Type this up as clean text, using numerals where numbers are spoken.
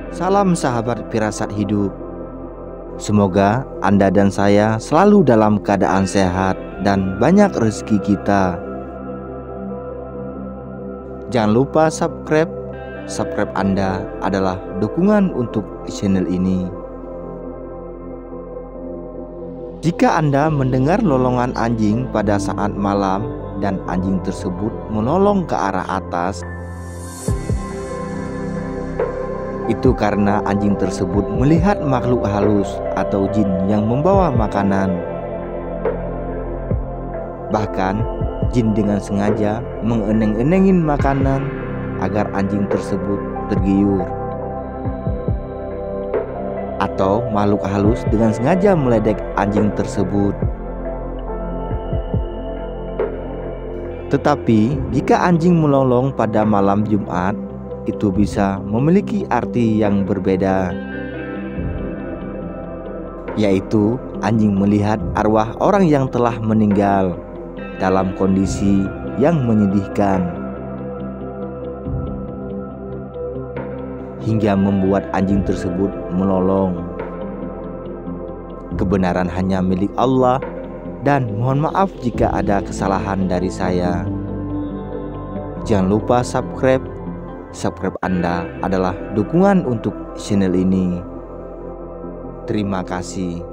Salam sahabat firasat hidup. Semoga Anda dan saya selalu dalam keadaan sehat dan banyak rezeki kita. Jangan lupa subscribe. Subscribe Anda adalah dukungan untuk channel ini. Jika Anda mendengar lolongan anjing pada saat malam dan anjing tersebut menolong ke arah atas, itu karena anjing tersebut melihat makhluk halus atau jin yang membawa makanan. Bahkan, jin dengan sengaja mengeneng-enengin makanan agar anjing tersebut tergiur. Atau makhluk halus dengan sengaja meledek anjing tersebut. Tetapi, jika anjing melolong pada malam Jumat, itu bisa memiliki arti yang berbeda, yaitu anjing melihat arwah orang yang telah meninggal dalam kondisi yang menyedihkan, hingga membuat anjing tersebut melolong. Kebenaran hanya milik Allah, dan mohon maaf jika ada kesalahan dari saya. Jangan lupa subscribe. Subscribe Anda adalah dukungan untuk channel ini. Terima kasih.